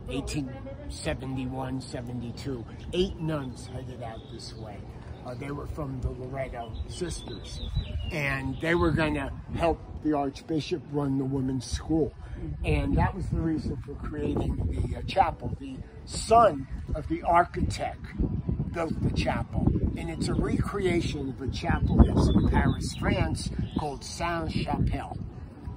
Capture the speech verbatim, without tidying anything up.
eighteen seventy-one, seventy-two. Eight nuns headed out this way. Uh, they were from the Loretto sisters, and they were going to help the Archbishop run the women's school. And that was the reason for creating the uh, chapel. The son of the architect built the chapel, and it's a recreation of a chapel that's in Paris, France, called Sainte-Chapelle.